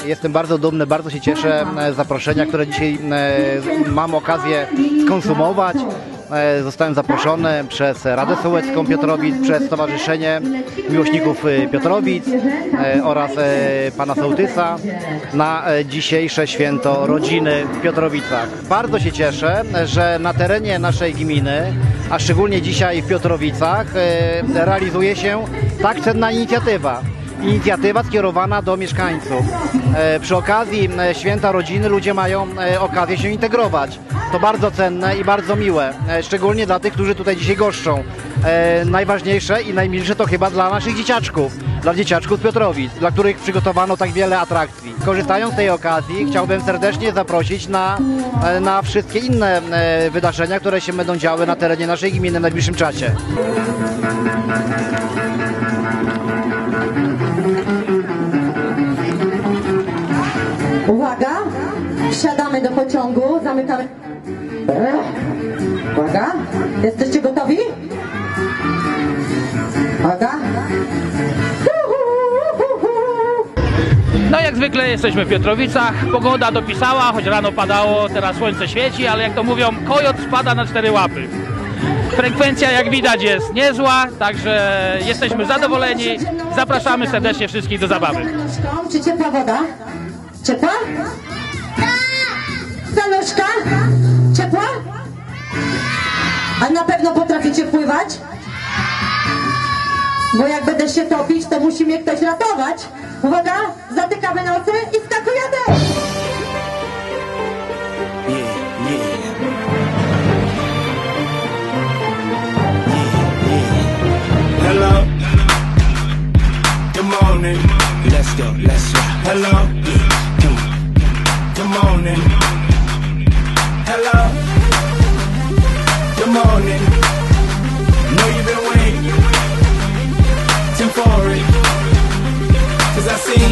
Jestem bardzo dumny, bardzo się cieszę z zaproszenia, które dzisiaj mam okazję skonsumować. Zostałem zaproszony przez Radę Sołecką Piotrowic, przez Stowarzyszenie Miłośników Piotrowic oraz pana sołtysa na dzisiejsze święto rodziny w Piotrowicach. Bardzo się cieszę, że na terenie naszej gminy, a szczególnie dzisiaj w Piotrowicach, realizuje się tak cenna inicjatywa. Inicjatywa skierowana do mieszkańców. Przy okazji święta rodziny ludzie mają okazję się integrować. To bardzo cenne i bardzo miłe, szczególnie dla tych, którzy tutaj dzisiaj goszczą. Najważniejsze i najmilsze to chyba dla naszych dzieciaczków, dla dzieciaczków z Piotrowic, dla których przygotowano tak wiele atrakcji. Korzystając z tej okazji, chciałbym serdecznie zaprosić na wszystkie inne wydarzenia, które się będą działy na terenie naszej gminy w najbliższym czasie. Uwaga, wsiadamy do pociągu, zamykamy. Uwaga, jesteście gotowi? Uwaga. No jak zwykle jesteśmy w Piotrowicach, pogoda dopisała, choć rano padało, teraz słońce świeci, ale jak to mówią, kojot spada na 4 łapy. Frekwencja jak widać jest niezła, także jesteśmy zadowoleni, zapraszamy serdecznie wszystkich do zabawy. Czy ciepła woda? Ciepła? Zanuszka? Ciepła? A na pewno potraficie pływać? Bo jak będę się topić, to musi mnie ktoś ratować. Uwaga, zatykamy nosy i skakujemy! Hello, good morning. Let's go, let's go. Hello, good morning. Hello, good morning. Know you've been waiting for it, 'cause I see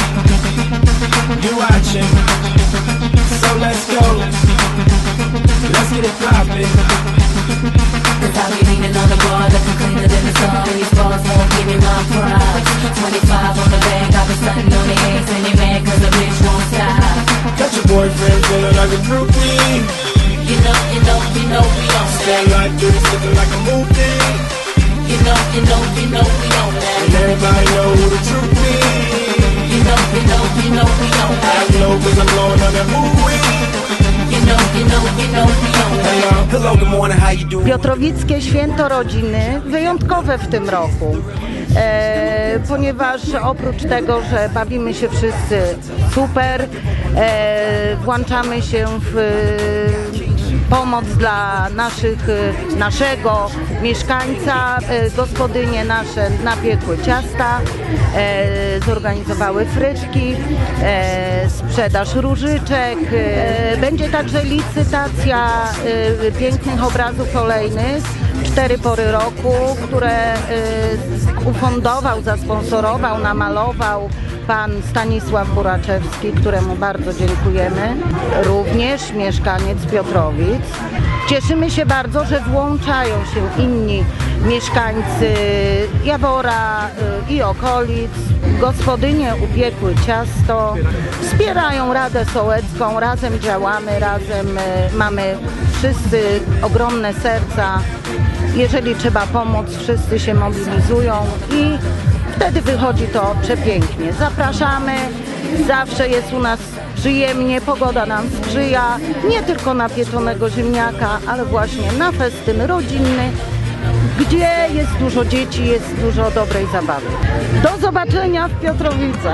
you watching. So let's go, let's get it poppin'. I'll be leaning on the bar, looking cleaner than the sun. These bars won't give me my pride. 25 on the bag, I've been stunting on the eggs and they mad 'cause the bitch won't stop. Got your boyfriend feeling like a groupie. You know we on that. Stand like this, looking like a movie. You know we on that. And everybody know who the truth is. You know we on that. I know 'cause I'm blowing on that movie. You know we on that. Hello, good morning, how you doing? Piotrowickie Święto Rodziny wyjątkowe w tym roku, ponieważ oprócz tego, że bawimy się wszyscy super, włączamy się w pomoc dla naszego mieszkańca. Gospodynie nasze napiekły ciasta, zorganizowały frytki, sprzedaż różyczek. Będzie także licytacja pięknych obrazów olejnych 4 pory roku, które ufundował, zasponsorował, namalował pan Stanisław Buraczewski, któremu bardzo dziękujemy, również mieszkaniec Piotrowic. Cieszymy się bardzo, że włączają się inni mieszkańcy Jawora i okolic. Gospodynie upiekły ciasto, wspierają Radę Sołecką, razem działamy, razem mamy wszyscy ogromne serca. Jeżeli trzeba pomóc, wszyscy się mobilizują i wtedy wychodzi to przepięknie. Zapraszamy, zawsze jest u nas przyjemnie, pogoda nam sprzyja, nie tylko na pieczonego ziemniaka, ale właśnie na festyn rodzinny, gdzie jest dużo dzieci, jest dużo dobrej zabawy. Do zobaczenia w Piotrowicach.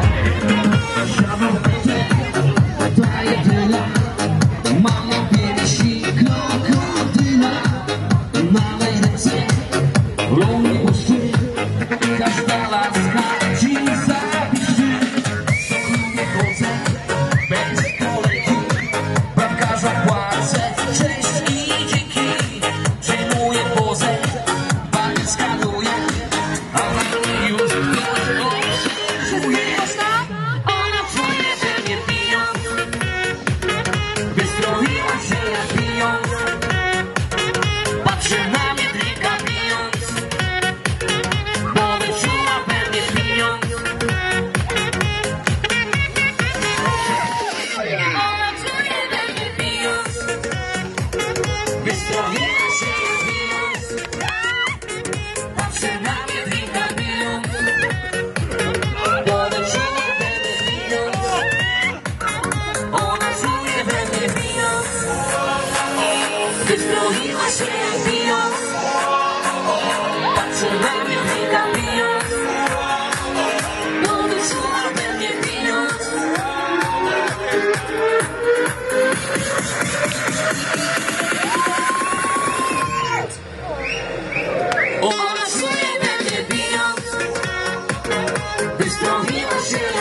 Don't hear my shit.